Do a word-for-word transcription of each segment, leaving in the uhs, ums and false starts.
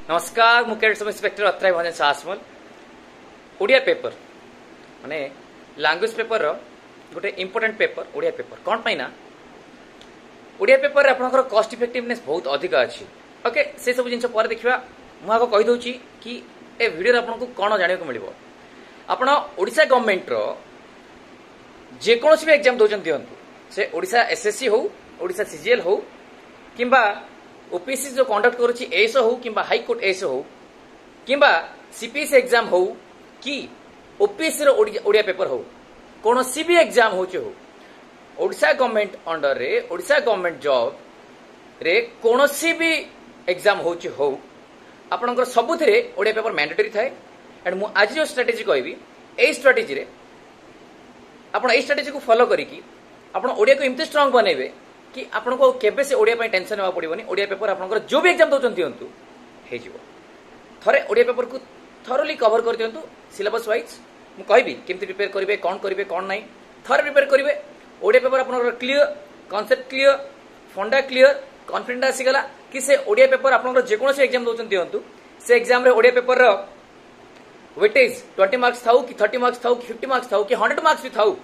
नमस्कार Mukesh sub inspector अत्राय Bhanjan Sasmal Odia paper माने लैंग्वेज पेपर रो गोटे इंपोर्टेंट पेपर ओडिया पेपर कौन पाई ना ओडिया पेपर आपनकर कॉस्ट इफेक्टिवनेस बहुत अधिक अछि ओके से सब जिंस पर देखिबा मु आको कहि दउची कि ए वीडियो रे आपनको कोन जानियो को मिलिबो आपण ओडिसा गवर्नमेंट रो जे कोनोसी भी एग्जाम दोजन दियंतु से ओडिसा एसएससी हो ओडिसा सीजीएल हो किंबा ओपीएससी जो कंडक्ट करूची एसओ हो किंबा हाई कोर्ट एसओ हो किंबा सीपीएससी एग्जाम हो कि ओपीएससी रो ओडिया पेपर हो कोनोसी भी एग्जाम होचे हो ओडिसा गवर्नमेंट अंडर रे ओडिसा गवर्नमेंट जॉब रे कोनोसी भी एग्जाम होचे हो आपनकर सबुथिरे ओडिया पेपर मैंडेटरी थाए एंड मु आज जो स्ट्रेटजी कहबी ए स्ट्रेटजी रे आपण ए स्ट्रेटजी को फॉलो करिकि आपण ओडिया को इमते स्ट्रांग बनेबे कि आपण को केबे से ओडिया पय टेंशन होवा पड़िबोनी ओडिया पेपर आपनकर जो भी एग्जाम दोचन दियंतु हे जिवो थरे ओडिया पेपर को थरोली कवर कर दियंतु सिलेबस वाइज मु कहबी केमति प्रिपेयर करिवे कोन करिवे कोन नाही थरे प्रिपेयर करिवे ओडिया पेपर आपनकर clear concept clear funda clear confidence आसी गला कि से ओडिया पेपर आपनकर जे कोनो से एग्जाम दोचन दियंतु से एग्जाम रे ओडिया पेपर रो वेटेज बीस मार्क्स थाउ कि तीस मार्क्स थाउ कि पचास मार्क्स थाउ कि सौ मार्क्स भी थाउ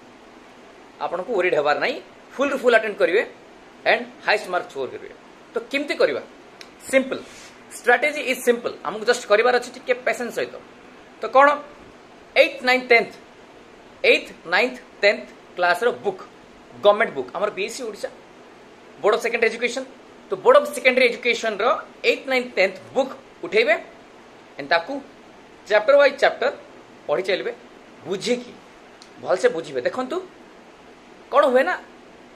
आपन को वरीड हेबार नाही फुल टू फुल अटेंड करिवे एंड हाईएस्ट मार्क स्कोर करिवे तो किमती करबा सिंपल स्ट्रेटजी इज सिंपल हमको जस्ट करिवार अछि टिके पेशेंस सहित तो कोन आठ नौ दस आठ नौ दस क्लास रो बुक गवर्नमेंट बुक हमर BSC Odisha board of secondary education तो बोर्ड ऑफ सेकेंडरी एजुकेशन रो आठ नौ दस बुक उठेबे एंड ताकू चैप्टर वाइज चैप्टर पढ़ी चलबे बुझी की भल से बुझिबे देखंतु कोन हुए ना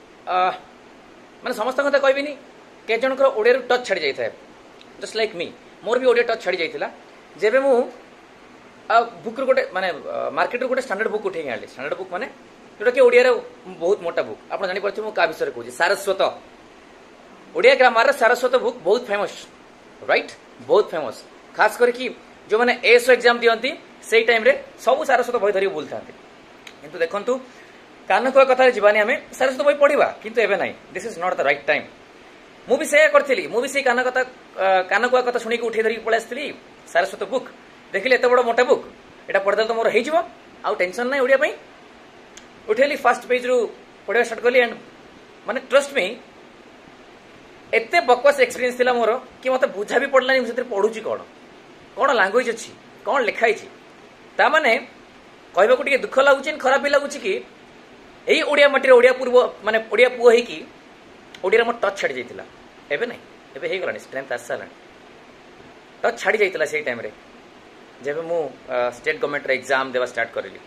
माने समस्त कथा कहबिनी के जनकर ओडिया रो टच छड़ी जाई थाए जस्ट लाइक मी मोर भी ओडिया टच छड़ी जाइतिला जेबे मु बुक रो गोटे माने मार्केट रो गोटे स्टैंडर्ड बुक उठे आले स्टैंडर्ड बुक माने जोटा के ओडिया रो बहुत मोटा बुक आपण जानि परथि मु का विषय कहूजी सारस्वत ओडिया ग्रामर रो सारस्वत बुक बहुत फेमस राइट बहुत फेमस खास कर कि जो माने एसओ एग्जाम दियंती सेई टाइम रे सब सारस्वत बही धरि बोलथांती किंतु देखंतु कान को कथा जीवानी हमें सारस्वत बही पढ़िबा किंतु एबे नाही this is not the right time मु भी से करथिली मु भी से कान कथा कान को कथा सुनी के उठे धरि पळे आस्थिली सारस्वत बुक देखिले एते बड़ मोटा बुक एटा पढदल तो मोर हेइ जिवो आ टेंशन नाही ओडिया पई उठेली फर्स्ट पेज रु पढिबा स्टार्ट करली एंड माने ट्रस्ट मी एते बकवास एक्सपीरियंस थिला मोर कि मते बुझा भी पड़ला नि सेते पढुची कोन कोन लैंग्वेज अछि कोन लिखाई छी ता माने कहबा को टिके दुख लागुची खराब भी लागुची कि एई ओडिया मटिर ओडिया पूर्व माने ओडिया पुओ हे कि ओडिया म टच छाडी जाइतिला एबे नै एबे हे गलानी स्ट्रेंथ आसला टच छाडी जाइतिला सेई टाइम रे जेबे मु स्टेट गवर्नमेंट रे एग्जाम देवा स्टार्ट करली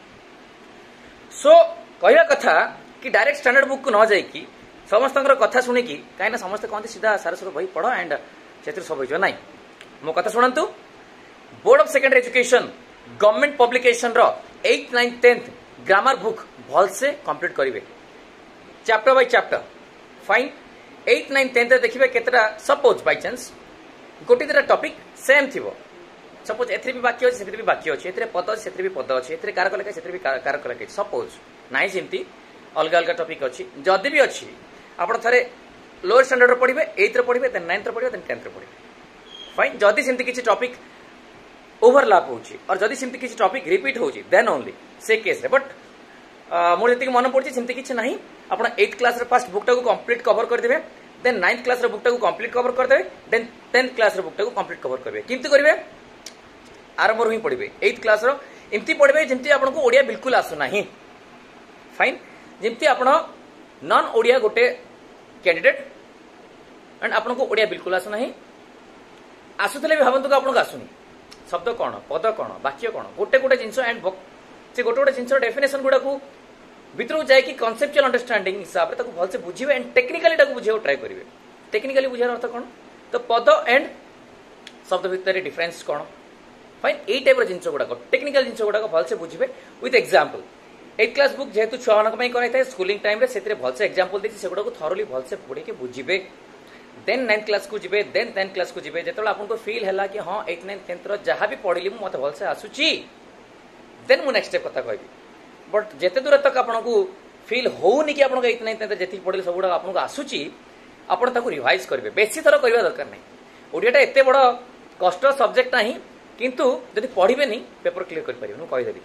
सो कहया कथा कि डायरेक्ट स्टैंडर्ड बुक को न जाई कि समस्तकर कथा सुनी कि काइना समस्त कहते सीधा सारस्वत बही पढो एंड सेतिर सब होइजो नै मो कथा सुनंतु board of secondary education government publication रो आठ नौ दस ग्रामर बुक भल से कंप्लीट करिवे चैप्टर बाय चैप्टर फाइन आठ नौ दस देखिबे केतरा सपोज बाय चांस गोटी तेरा टॉपिक सेम थिबो सपोज एथरे भी वाक्य अछि सेथरे भी वाक्य अछि एथरे पद अछि सेथरे भी पद अछि एथरे कारक लेखा सेथरे भी कारक लेखा सपोज नाइ जेमती अलग अलग टॉपिक अछि जदी भी अछि आपण थरे लोअर स्टैंडर्ड रो पढिबे आठ रो पढिबे देन नौ रो पढिबे देन दस रो पढिबे फाइन जदी सेमती किछि टॉपिक ओवरलैप होची और जदी सेमती किछि टॉपिक रिपीट होची देन ओनली से केस रे बट मोर जति मन पड़छि सेमती किछि नाही आपण आठ क्लास रे फर्स्ट बुकटा को कंप्लीट कवर कर देबे देन नाइन्थ क्लास रे बुकटा को कंप्लीट कवर कर देबे देन टेंथ क्लास रे बुकटा को कंप्लीट कवर करबे किंतु करबे आरंभ रो ही पढिबे आठ क्लास रो इमती पढिबे जेमती आपण को ओडिया बिल्कुल आसु नाही फाइन जेमती आपण नॉन ओडिया गोटे कैंडिडेट एंड आपण को ओडिया बिल्कुल आसु नाही आसुतले भी भाबंतु को आपण को आसुनी शब्द कौन पद कौन वाक्य कौन गोटे गोटे जिनस एंड से गोटे गोटे जिनस डेफिनेशन गुडा को भीतर जाए कि कॉन्सेप्चुअल अंडरस्टैंडिंग हिसाब से ताको भलसे बुझिबे एंड टेक्निकली ताको बुझियो ट्राई करिवे टेक्निकली बुझार अर्थ कौन तो पद एंड शब्द भीतर डिफरेंस कौन फाइन ए टाइप रो जिनस गुडा को टेक्निकल जिनस गुडा को भलसे बुझिबे विथ एग्जांपल आठ क्लास बुक जेहेतु छुआ मानक पई कराई थाए स्कूलिंग टाइम रे सेतरे भलसे एग्जांपल देछि से गुडा को थॉरली भलसे पढि के बुझिबे देन नाइन्थ क्लास को जिबे देन टेंथ क्लास को जिबे जेतोला आपन को फील हैला कि हां आठ नाइन टेंथ रो जहां भी पढिली मु मते भलसे आसुची देन मु नेक्स्ट स्टेप कथा कहबी बट जेते दूर तक आपन को फील होउनी कि आपन को आठ नाइन टेंथ जेति पढिली सब गुडा आपन को आसुची आपन ताको रिवाइज करबे बेसी थरो करबा दरकार नै ओडियाटा एते बड़ कष्ट सब्जेक्ट ना किंतु जदि पढ़े नहीं पेपर क्लीयर कर पारे कहीदेवी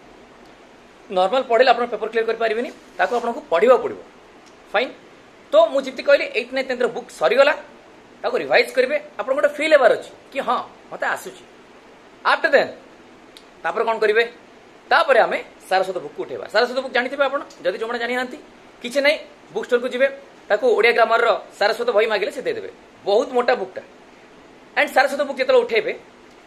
नॉर्मल पढ़े आप पेपर क्लीयर कर पारे आपको पढ़ा पड़ो फाइन। तो मुझे कहली एट नाइन टेन्थ बुक सरीगला ताको रिवाइज करेंगे आप गोटे फिल हेबार अच्छी कि हाँ मत आसूची आफ्टर देन तापर कौन करेंगे तापर आम सारस्वत बुक उठेबा। सारस्वत बुक जानी आप जदि जो जानी ना किसी ना बुक स्टोर को जी ताको ओडिया ग्रामर रो सारस्वत बही मांगे से देदेवे बहुत मोटा बुकटा एंड सारस्वत बुक जो उठेबे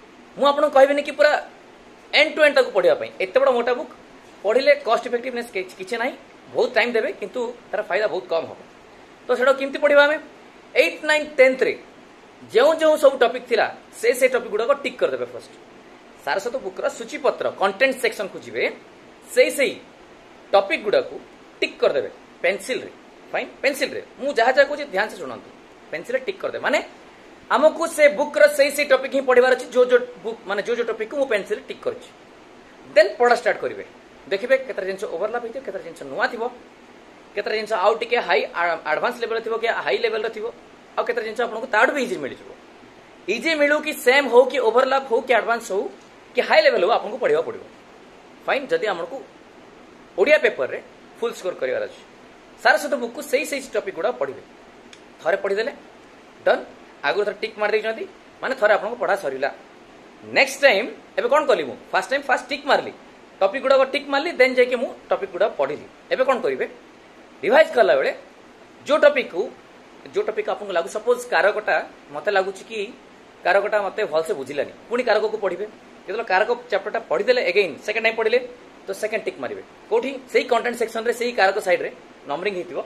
मुझे कहबी कि पूरा एंड टू एंड ताको पढ़ाई एत बड़ा मोटा बुक पढ़ले कॉस्ट इफेक्टिवनेस किसी ना बहुत टाइम देवे किंतु तार फायदा बहुत कम हम। तो सेटा केमती पढ़ा आम एट नाइन टेन्थ रे जो जो सब टॉपिक थिला से से टॉपिक गुडा को टिक कर देबे। फर्स्ट सारस्वत बुक रो सूचीपत्र कंटेंट सेक्शन को जीवे से से टॉपिक गुडा को टिक कर देबे पेंसिल रे फाइन पेंसिल रे मु जहा जहा को ध्यान से सुनंतु पेंसिल रे टिक कर दे माने हमको से बुक रो से से टॉपिक ही पढ़िबार अछि जो जो बुक माने जो जो टॉपिक को मु पेंसिल रे टिक करछि देन पढ़ा स्टार्ट करिवे देखिबे केतर जिंस ओवरलैप हेतियो केतर जिंस नुवा थिबो केतर जिंस आउ टिके हाई एडवांस लेवल थिबो कि हाई लेवल रो थिबो आ केतर जिंस आपनको ताड भी इजी मिल जिवो इजी मिलू कि सेम हो कि ओवरलैप हो कि एडवांस हो कि हाई लेवल हो आपनको पढ़िबा पड़िबो फाइन। जदि हमको ओडिया पेपर रे फुल स्कोर करिवार अछि सारस्वत बुक को सही सही टॉपिक गुडा पढ़िबे थरे पढ़ी देले डन आगु थरे टिक मार देछंती माने थरे आपनको पढ़ा सरीला। नेक्स्ट टाइम एबे कोन कली मु फर्स्ट टाइम फर्स्ट टिक मारली टॉपिक गुडा को टिक मारली देन जाके मु टॉपिक गुडा पढ़िली। एबे कोन करिवे रिवाइज करला बेले जो टॉपिक को जो टॉपिक आपको लागू सपोज कारकटा मते लागू कि कारकटा मते भल से बुझिलानी पुनी कारक को पढ़िबे जेतलो कारक चैप्टरटा पढ़ी देले अगेन सेकंड टाइम पढ़िले तो सेकंड टिक मारिबे कोठी सेही कंटेंट सेक्शन रे सेही कारक साइड रे नंबरिंग हेतिबो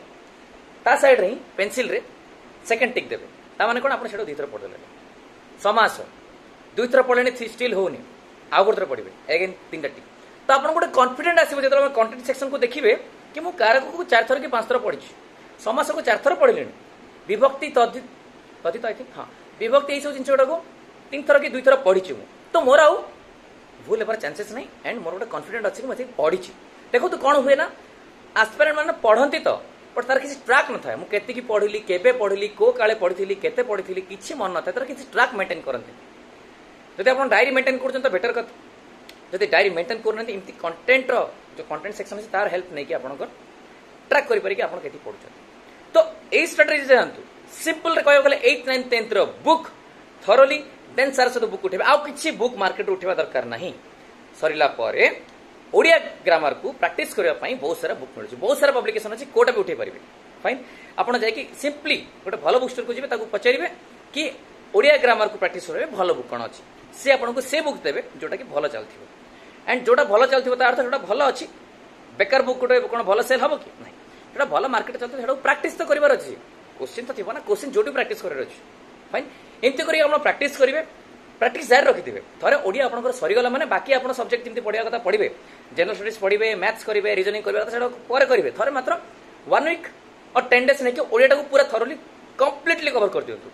ता साइड रे पेंसिल रे सेकंड टिक देबे ता माने कोन आपण सेडो दुई थर पढ़ देले समास दुई थर पढ़लेनी स्टिल होनी आउ गोटे थर पढ़िबे अगेन तीनटा टिक तो आपण गोटे कॉन्फिडेंट आसीबो जेतलो कंटेंट सेक्शन को देखिबे कि मु कारक को चार थर कि पांच थर पढ़ी समास को चार थर पढ़लेनी विभक्ति तद्धित तद्धित आई थिंक हाँ विभक्ति सब जिन गुड़ा को तीन थर कि दुई थर पढ़ी तो मोर आउ भूल हेबार चांसेस नहीं एंड मोर गोटे कॉन्फिडेंट अच्छी मुझे पढ़ी देखो तो कौन हुए ना आस्पिरेंट मैंने पढ़ती तो बट तार किसी ट्रैक न था मुझे पढ़ी केबे पढ़ी को काले पढ़ी केते पढ़ी किसी मन न था तार किसी ट्रैक मेंटेन करते जब आप डायरी मेंटेन कर तो बेटर कथा जब डायरी मेंटेन करना एमती कंटेंट जो कंटेंट सेक्शन अच्छे तार हेल्प नहीं कि आपंकर ट्रैक करें आप पढ़ुं तो यही स्ट्राटेजी जानतु सिंपल कह गले eight nine tenth book thoroughly then Saraswat book उठे आउ किसी बुक मार्केट उठा दरकार नहीं सरला ओडिया ग्रामर को प्रैक्टिस करने बहुत सारा बुक मिलूँ बहुत सारा पब्लिकेशन अच्छी कोटा भी उठे पारे फाइन आपड़ जाकि सिंपली गोटे भल बुक स्टोर को जी पचारे कि ओडिया ग्रामर को प्रैक्टिस करेंगे भल बुक कौन अच्छी सी आपको से बुक देवे जोटा कि भल चलती एंड जोटा भल चलती तार अर्थ जो भल अच्छी बेकार बुक गोटे कौन भल सेल हम कि नहीं जो भल मार्केट चलते हैं प्रैक्टिस तो करार अच्छी क्वेश्चन तो थी ना क्वेश्चन जो प्रैक्टिस करार अच्छी फाइन एमती कर प्रैक्टिस करेंगे प्रैक्टिस जारी रखिथे थे ओडिया आप सरीगला मैंने बाकी आप सब्जेक्ट जमी पढ़ा कथा पढ़े जनरल स्टडीज पढ़े मैथ्स करेंगे रिजनिंग करेंगे करेंगे थे मात्र वन वीक और टेन डेज नहीं ओडिया को पूरा थरोली कंप्लीटली कवर कर दिंतु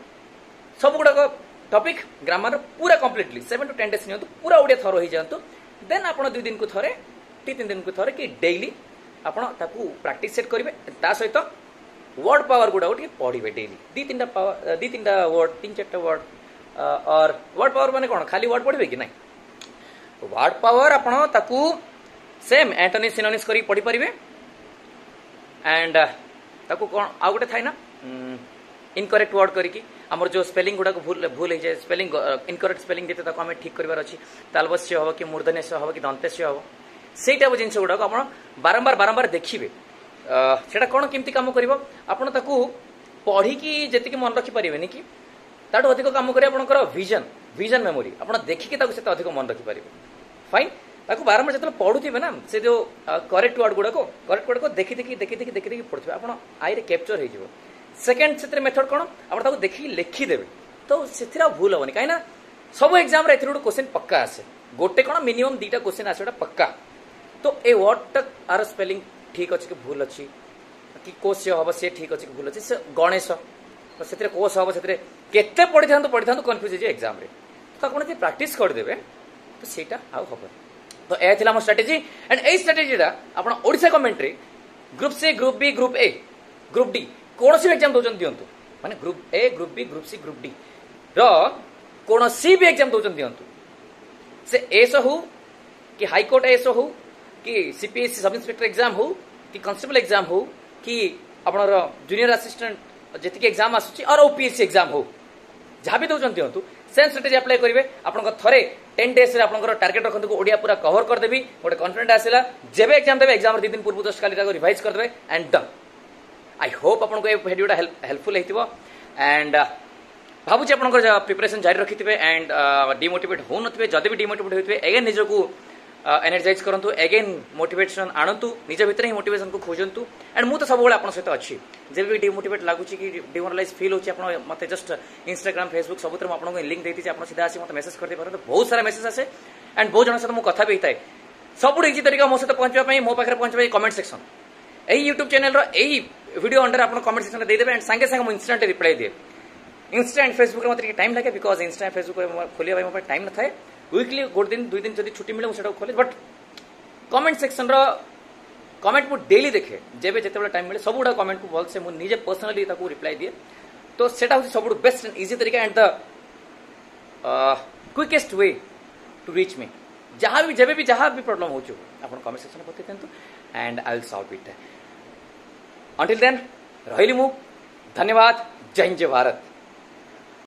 सब गुड़ाक टॉपिक ग्रामर पूरा completely seven to ten days नि पूरा ओडिया थरो हो जातु देन आप दुई दिन को थे टी तीन दिन को थे कि डेली आप प्रैक्टिस सेट करेंगे ता सहित वर्ड पावर गुड़ा पढ़े डेली दी तीन पावर दी तीन वर्ड तीन चार वर्ड और वर्ड पावर माने कौन खाली वर्ड पढ़े कि नहीं वर्ड पावर आपन ताकू सेम एंटोनी सिनोनिम्स करी पढ़ी पारिबे एंड ताकू कौन आ गोटे थाई ना इनकरेक्ट वर्ड करिकी हमर जो स्पेलिंग गुड़ा को भूल भूल हो जाए स्पेलिंग इनकरेक्ट स्पेलिंग देते ताको हमें ठीक करबार अछि तालबस्य हो कि मूर्धन्यस्य हो कि दंत्यस्य हो सेटा जिनस गुड़ा को आपण बारंबार बारंबार देखिबे सेटा कौन केमती काम करिवो आपण ताकू पढ़ी की जेतिक मन रखि परिबेनी कि ताठू अधिक काम करें आपंकर विजन विजन मेमोरी आप देखिए से अधिक मन रखिपारे फाइन ताकू बारंबार जो पढ़ुवे ना से जो करेक्ट वर्ड गुड़ा को करेक्ट वर्ड को देखी देखी देखी देखी देखी देखी पढ़ुवे आप आई कैप्चर हो सेकेंड से मेथड कौन आप देखिए लिखिदेवे तो से भूल हेनी कहीं सब एग्जाम रे गोटे क्वेश्चन पक्का आसे गोटे कौन मिनिमम दुईटा क्वेश्चन आसे पक्का तो ए वर्ड आर स्पेलिंग ठीक अच्छे कि भूल अच्छी कि कोश हम सी ठीक अच्छे कि भूल अच्छे से गणेश तो से कोश हम से केते पढ़ी था पढ़ी था कन्फ्यूज हो एग्जाम तो आप प्रैक्टिस करदे तो सहीटा आउ हम तो यह आम स्ट्राटेजी एंड यही स्ट्राटेजीटा आप ओडिशा गवर्नमेंट रे group C group B group A group D कौन भी एग्जाम दौरान दिंतु माने group A group B group C group D कौन सी भी एग्जाम दौरान दिंतु से एस हो कि हाईकोर्ट एस हो कि सीपीएससी सब इन्स्पेक्टर एग्जाम हो कि कांस्टेबल एग्जाम हो कि आपनर जूनियर असिस्टेंट जी एग्जाम आसूची और ओपीएससी एग्जाम हो जहाँ भी दौरान दिंतु सेम स्ट्रेटेजी अप्लाई करेंगे आपन थरे टेन डेज रे आपन टार्गेट रखते ओडिया पूरा कवर करदेवी गोटे कॉन्फिडेंट आसला जेबे एग्जाम देवे एग्जाम दिन पूर्व जस्ट खाली रिवाइज करदे एंड डन आई होप आपन को ये वीडियोटा हेल्पफुल हेतिबो एंड भावुची आप प्रिपरेशन जारी रखिथे एंड डिमोटिवेट हो नथिबे जदि भी डिमोटिवेट होइथिबे अगेन निजको एनर्जाइज करंतु अगेन मोटिवेशन आणंतु निज भितर ही मोटिवेशन को खोजंतु एंड मु तो सब बेले आपन सहित अछि जे भी डिमोटिवेट लागुची कि डिमोरलाइज फील होची आपन मते जस्ट इंस्टाग्राम फेसबुक सबुतर म आपन को लिंक देती छी आपन सीधा आसी मते मेसेज कर दे परंतु बहुत सारा मेसेज आसे एंड बहुत जन सहित मु कथा भी हिताय सब इजी तरीका मो सहित पहुंचबा पई मो पाखरे पहुंचबा कमेंट सेक्शन एही यूट्यूब चैनल रो एही वीडियो अंडर आपन कमेंट सेक्शन दे देबे एंड संगे संगे मो इंस्टेंट रिप्लाई दे इंस्टा एंड फेसबुक में टाइम लगे बिकज इंस्टा एंड फेसबुक खोलिया मो टाइम न थाए वीकली गोटे दिन दुई दिन जब छुट्टी मिले मुझे खोले बट कमेंट सेक्शन रो कमेंट मु डेली देखे जेबे जेते टाइम मिले सब गुड़ा कमेंट को भल से मु निजे पर्सनली ताको रिप्लाई दिए तो सेटा होची सब बेस्ट एंड इजी तरीका and the quickest way to reach me जहाँ भी जेबे भी जहाँ भी प्रॉब्लम हो आपन कमेंट सेक्शन में बतै दिंतु and I will solve it until then रहिली मु धन्यवाद जय हिंद जय भारत।